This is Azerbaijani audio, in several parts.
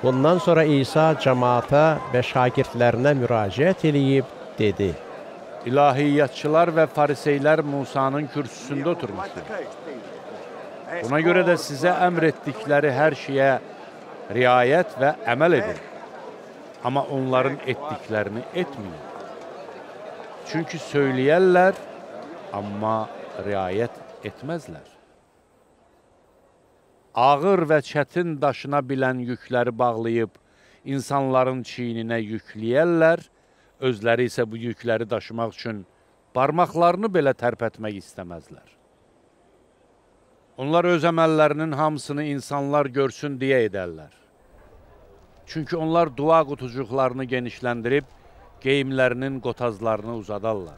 Bundan sonra İsa cəmaata və şagirdlərinə müraciət edib dedi: İlahiyyatçılar və fariseylər Musanın kürsüsündə oturmuşdur. Buna görə də sizə əmr etdikləri hər şeyə riayət və əməl edin. Amma onların etdiklərini etməyin. Çünki söyləyərlər, amma riayət etməzlər. Ağır və çətin daşına bilən yükləri bağlayıb, insanların çiyninə yükləyərlər, özləri isə bu yükləri daşımaq üçün barmaqlarını belə tərpətmək istəməzlər. Onlar öz əməllərinin hamısını insanlar görsün deyə edərlər. Çünki onlar dua qutucuqlarını genişləndirib, geyimlərinin qotazlarını uzadarlar.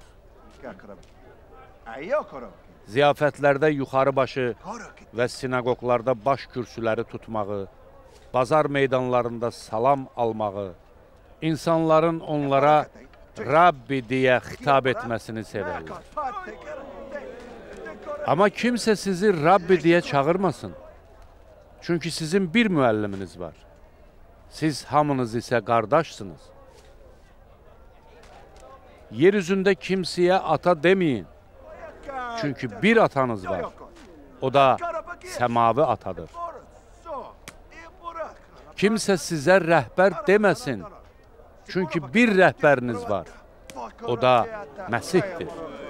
Ziyafətlərdə yuxarı başı və sinagoglarda baş kürsüləri tutmağı, bazar meydanlarında salam almağı, insanların onlara Rabbi deyə xitab etməsini sevərlər. Amma kimsə sizi Rabbi deyə çağırmasın. Çünki sizin bir müəlliminiz var. Siz hamınız isə qardaşsınız. Yer üzündə kimsəyə ata deməyin. Çünki bir atanız var. O da səmavi atadır. Kimsə sizə rəhbər deməsin. Çünki bir rəhbəriniz var. O da Məsihdir.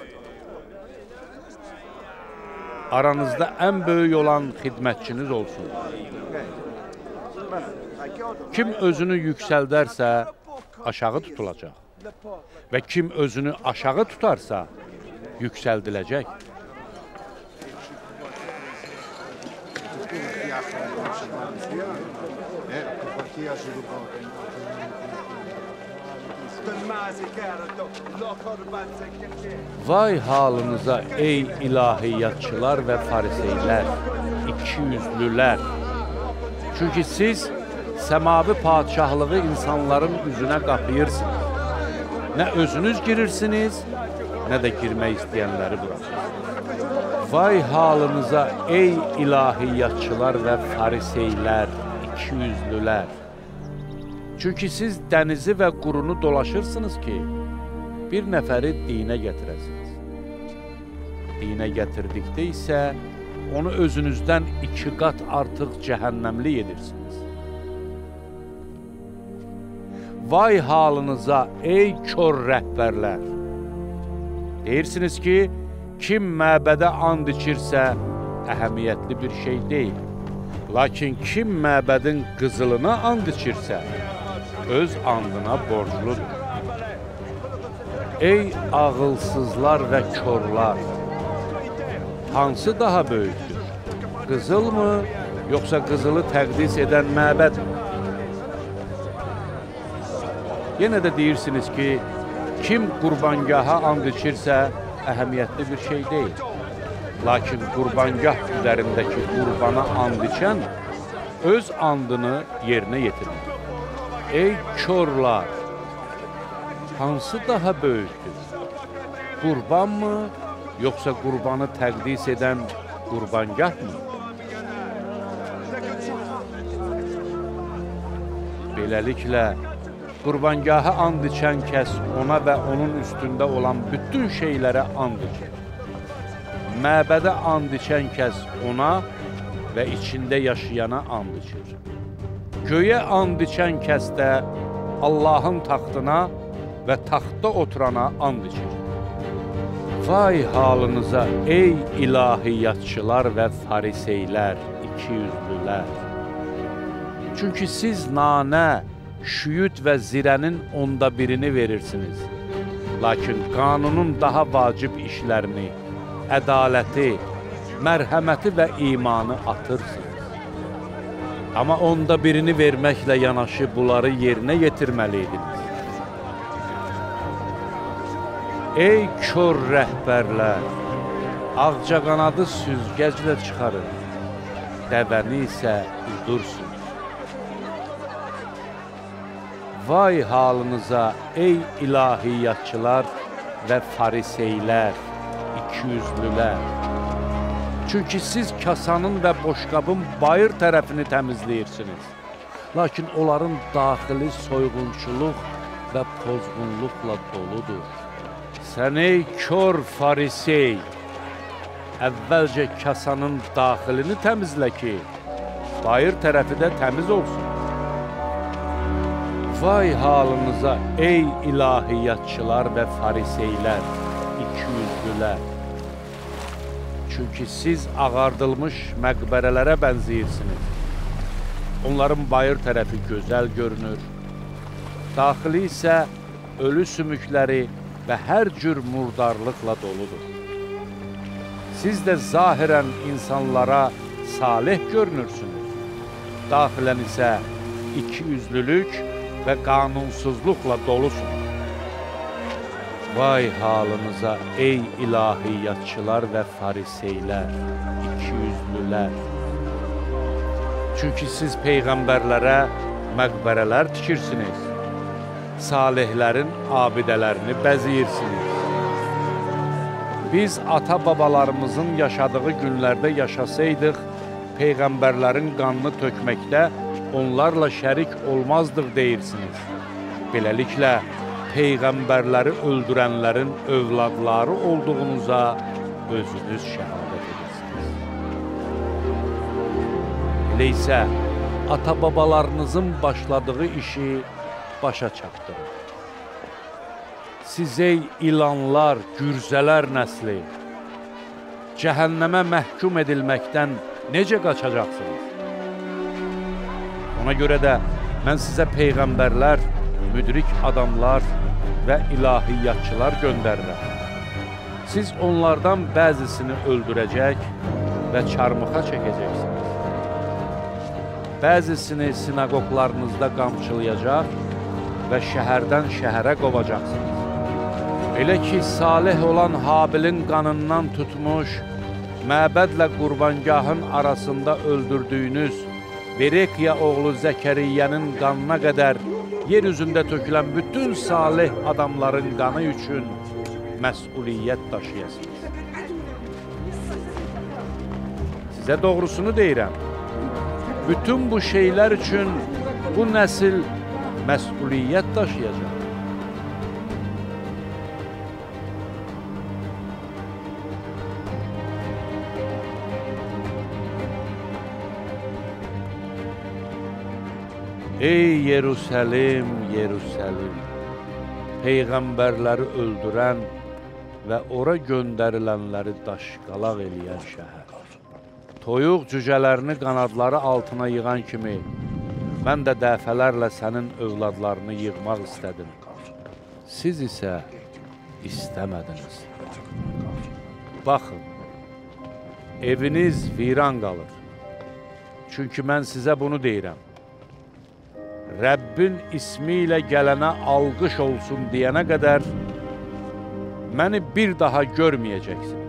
Aranızda ən böyük olan xidmətçiniz olsun. Kim özünü yüksəldərsə, aşağı tutulacaq. Və kim özünü aşağı tutarsa, yüksəldiləcək. Vay halınıza ey ilahiyyatçılar və fariseylər, ikiyüzlülər. Çünki siz səmavi padişahlığı insanların üzünə qapıyırsınız. Nə özünüz girirsiniz, nə də girmək istəyənləri buraxırsınız. Vay halınıza ey ilahiyyatçılar və fariseylər, ikiyüzlülər. Çünki siz dənizi və qurunu dolaşırsınız ki, bir nəfəri dinə gətirəsiniz. Dinə gətirdikdə isə onu özünüzdən 2 qat artıq cəhənnəmli edirsiniz. Vay halınıza ey kör rəhbərlər! Deyirsiniz ki, kim məbədə and içirsə, əhəmiyyətli bir şey deyil. Lakin kim məbədin qızılına and içirsə, öz andına borcludur. Ey ağılsızlar və körlar! Hansı daha böyükdür? Qızıl mı, yoxsa qızılı təqdis edən məbəd mi? Yenə də deyirsiniz ki, kim qurbangaha and içirsə, əhəmiyyətli bir şey deyil. Lakin qurbangah üzərindəki qurbana and içən, öz andını yerinə yetirir. Ey körlar! Hansı daha böyükdür? Qurban mı, yoxsa qurbanı təqdis edən qurbangah mı? Beləliklə, qurbangaha and içən kəs ona və onun üstündə olan bütün şeylərə and içir. Məbədə and içən kəs ona və içində yaşayana and içir. Göyə and içən kəs də Allahın taxtına və taxtda oturana and içir. Vay halınıza ey ilahiyyatçılar və fariseylər, ikiyüzlülər! Çünki siz nanə, şüyüd və zirənin 1/10 verirsiniz. Lakin qanunun daha vacib işlərini, ədaləti, mərhəməti və imanı atırsınız. Amma 1/10 verməklə yanaşı bunları yerinə yetirməliydiniz. Ey kör rəhbərlər! Ağcaqanadı süzgəclə çıxarır, dəvəni isə udursunuz. Vay halınıza ey ilahiyyatçılar və fariseylər, ikiyüzlülər! Çünki siz kasanın və boşqabın bayır tərəfini təmizləyirsiniz. Lakin onların daxili soyğunçuluq və pozğunluqla doludur. Sən ey kör farisey, əvvəlcə kasanın daxilini təmizlə ki, bayır tərəfi də təmiz olsun. Vay halınıza ey ilahiyyatçılar və fariseylər, ikiyüzlülər. Çünki siz ağardılmış məqbərələrə bənziyirsiniz. Onların bayır tərəfi gözəl görünür, daxili isə ölü sümükləri və hər cür murdarlıqla doludur. Siz də zahirən insanlara salih görünürsünüz, daxilən isə ikiyüzlülük və qanunsuzluqla dolusun. Vay halınıza ey ilahiyyatçılar və fariseylər, ikiyüzlülər. Çünki siz peyğəmbərlərə məqbərələr tikirsiniz, salihlərin abidələrini bəziyirsiniz. Biz ata-babalarımızın yaşadığı günlərdə yaşasaydıq, peyğəmbərlərin qanını tökməkdə onlarla şərik olmazdıq deyirsiniz. Beləliklə, peyğəmbərləri öldürənlərin övladları olduğunuza özünüz şəhadət edirsiniz. Elə isə ata-babalarınızın başladığı işi başa çatdırın. Siz ey ilanlar, gürzələr nəsli, cəhənnəmə məhkum edilməkdən necə qaçacaqsınız? Ona görə də mən sizə peyğəmbərlər, müdrik adamlar və ilahiyyatçılar göndərirəm. Siz onlardan bəzisini öldürəcək və çarmıxa çəkəcəksiniz. Bəzisini sinagoglarınızda qamçılayacaq və şəhərdən şəhərə qovacaqsınız. Elə ki, salih olan Habilin qanından tutmuş, məbədlə qurbangahın arasında öldürdüyünüz Berekiya oğlu Zəkəriyyənin qanına qədər yer üzündə tökülən bütün salih adamların qanı üçün məsuliyyət daşıyasınız. Sizə doğrusunu deyirəm, bütün bu şeylər üçün bu nəsil məsuliyyət daşıyacaq. Ey Yerusəlim, Yerusəlim, peyğəmbərləri öldürən və ora göndərilənləri daşqalaq eləyən şəhər. Toyuq cücələrini qanadları altına yığan kimi, mən də dəfələrlə sənin övladlarını yığmaq istədim. Siz isə istəmədiniz. Baxın, eviniz viran qalır. Çünki mən sizə bunu deyirəm. Rəbbin ismi ilə gələnə alqış olsun deyənə qədər məni bir daha görməyəcəksiniz.